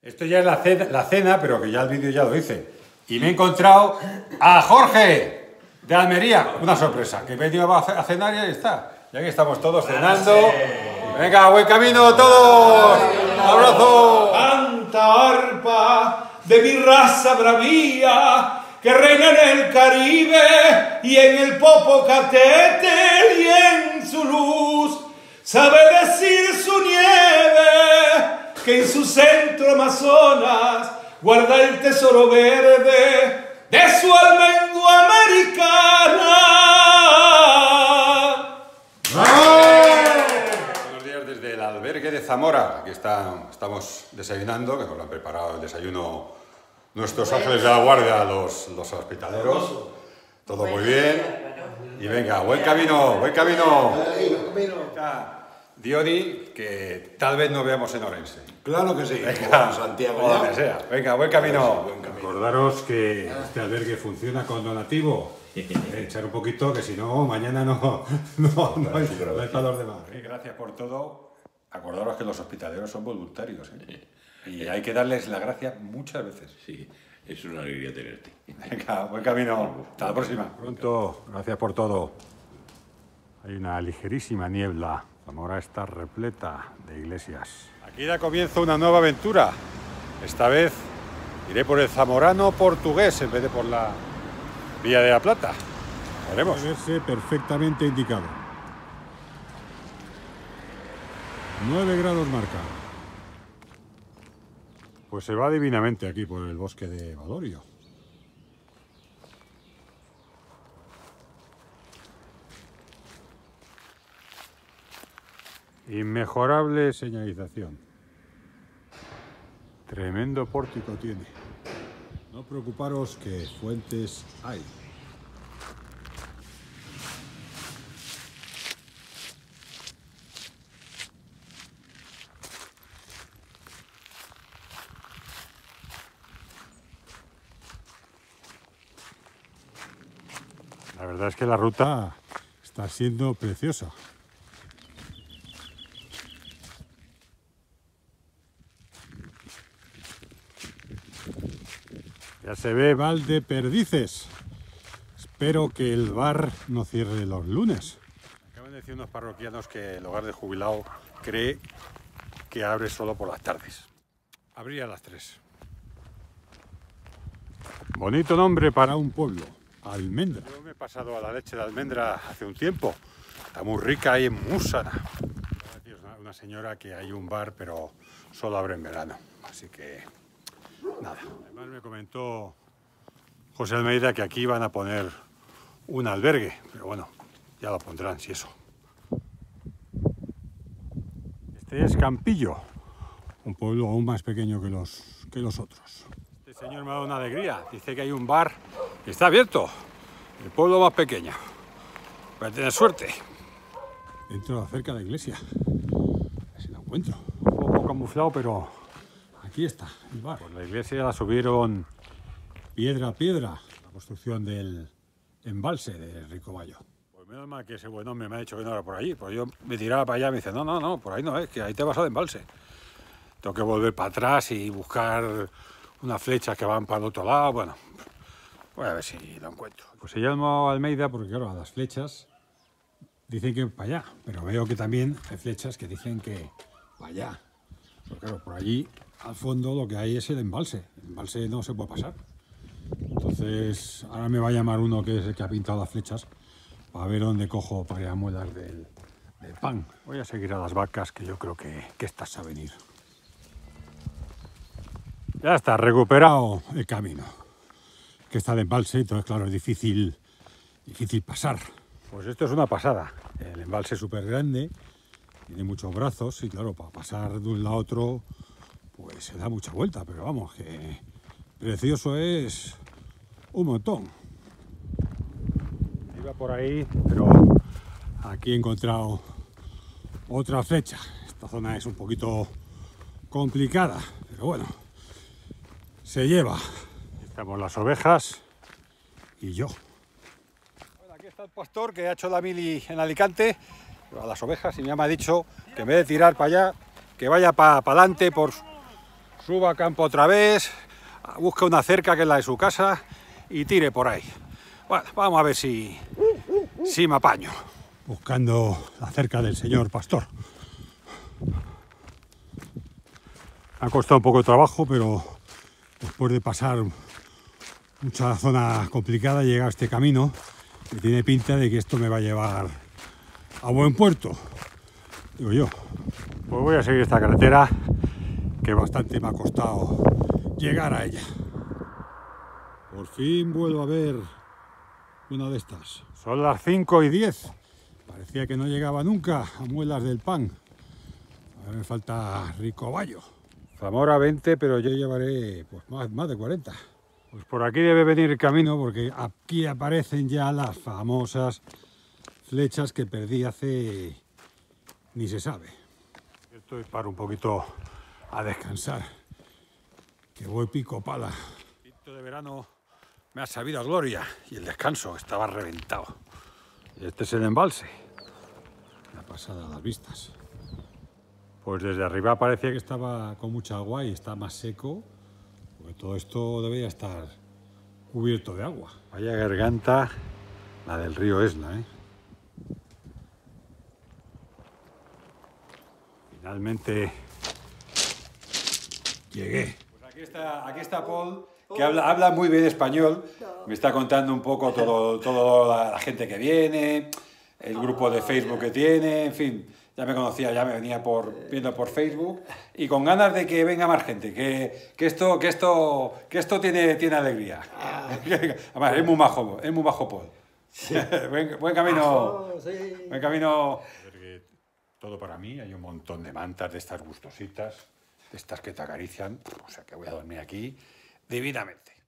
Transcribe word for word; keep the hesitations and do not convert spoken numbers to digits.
Esto ya es la cena, la cena, pero que ya el vídeo ya lo hice. Y me he encontrado a Jorge de Almería. Una sorpresa, que venía a cenar y ahí está. Y aquí estamos todos cenando. Venga, buen camino todos. Un abrazo. Canta arpa de mi raza bravía, que reina en el Caribe y en el Popocatépetl, y en su luz sabe decir su nieve, que en su centro Amazonas guarda el tesoro verde de su almendra americana. Buenos días desde el albergue de Zamora. Aquí está, estamos desayunando, que nos lo han preparado el desayuno nuestros ángeles de la guardia, los, los hospitaleros. Todo muy bien. Y venga, buen camino, buen camino. Diodi, que tal vez nos veamos en Orense. Claro que sí. Venga, Santiago, donde sea. Venga, buen camino. Buen camino. Acordaros que este albergue funciona con donativo. Eh, echar un poquito, que si no, mañana no, no, no, hay, no hay para los demás. Eh, gracias por todo. Acordaros que los hospitaleros son voluntarios, ¿eh? Y hay que darles las gracias muchas veces. Sí, es una alegría tenerte. Venga, buen camino. Hasta la próxima. Pronto, gracias por todo. Hay una ligerísima niebla. Zamora está repleta de iglesias. Aquí da comienzo una nueva aventura. Esta vez iré por el zamorano portugués en vez de por la Vía de la Plata. Veremos. Debe verse perfectamente indicado. nueve grados marca. Pues se va divinamente aquí por el bosque de Badorio. Inmejorable señalización. Tremendo pórtico tiene. No preocuparos que fuentes hay. La verdad es que la ruta está siendo preciosa. Ya se ve Valdeperdices. Espero que el bar no cierre los lunes. Acaban de decir unos parroquianos que el hogar de jubilado cree que abre solo por las tardes. Abría a las tres. Bonito nombre para un pueblo. Almendra. Yo me he pasado a la leche de almendra hace un tiempo. Está muy rica ahí en Músara. Una, una señora que hay un bar, pero solo abre en verano. Así que nada. Además me comentó José Almeida que aquí van a poner un albergue. Pero bueno, ya lo pondrán si eso. Este es Campillo. Un pueblo aún más pequeño que los, que los otros. Este señor me ha dado una alegría. Dice que hay un bar que está abierto. El pueblo más pequeño. Voy a tener suerte. Dentro, cerca de la iglesia. A ver si lo encuentro. Un poco camuflado, pero aquí está el bar. Pues la iglesia la subieron piedra a piedra. La construcción del embalse de Ricobayo. Pues menos mal que ese buen hombre me ha dicho que no era por allí. Pues yo me tiraba para allá y me dice, no, no, no, por ahí no es, que ahí te vas al embalse. Tengo que volver para atrás y buscar unas flechas que van para el otro lado. Bueno, voy a ver si lo encuentro. Pues se llama Almeida porque, claro, a las flechas dicen que para allá, pero veo que también hay flechas que dicen que para allá. Pero claro, por allí, al fondo, lo que hay es el embalse. El embalse no se puede pasar. Entonces, ahora me va a llamar uno que es el que ha pintado las flechas para ver dónde cojo para ir a muelas del, del pan. Voy a seguir a las vacas, que yo creo que, que estas a venir. Ya está, recuperado el camino. Que está el embalse, entonces claro, es difícil, difícil pasar. Pues esto es una pasada. El embalse es súper grande, tiene muchos brazos y claro, para pasar de un lado a otro, pues se da mucha vuelta, pero vamos, que precioso es un montón. Iba por ahí, pero aquí he encontrado otra flecha. Esta zona es un poquito complicada, pero bueno, se lleva. Estamos las ovejas y yo. Bueno, aquí está el pastor que ha hecho la mili en Alicante a las ovejas y ya me ha dicho que en vez de tirar para allá, que vaya para pa adelante por, suba a campo otra vez, busque una cerca que es la de su casa y tire por ahí. Bueno, vamos a ver si, si me apaño. Buscando la cerca del señor pastor. Me ha costado un poco de trabajo, pero después de pasar mucha zona complicada, he llegado a este camino y tiene pinta de que esto me va a llevar a buen puerto, digo yo. Pues voy a seguir esta carretera que bastante me ha costado llegar a ella. Por fin vuelvo a ver una de estas. Son las cinco y diez. Parecía que no llegaba nunca a Muelas del Pan. Ahora me falta Ricoballo. Zamora veinte, pero yo llevaré pues, más, más de cuarenta. Pues por aquí debe venir el camino, porque aquí aparecen ya las famosas flechas que perdí hace ni se sabe. Estoy para un poquito a descansar, que voy pico pala. El pinto de verano me ha sabido a gloria y el descanso estaba reventado. Y este es el embalse. La pasada a las vistas. Pues desde arriba parecía que estaba con mucha agua y está más seco, porque todo esto debería estar cubierto de agua. Vaya garganta la del río Esla, ¿eh? Finalmente llegué. Pues aquí está, aquí está Paul, que habla, habla muy bien español. Me está contando un poco todo, todo la, la gente que viene, el grupo de Facebook que tiene, en fin. Ya me conocía, ya me venía por, viendo por Facebook y con ganas de que venga más gente, que, que esto, que esto, que esto tiene, tiene alegría. Además, es muy majo, es muy majo Paul. Sí. buen, buen camino. Oh, sí. Buen camino. Todo para mí, hay un montón de mantas de estas gustositas, de estas que te acarician, o sea que voy a dormir aquí divinamente.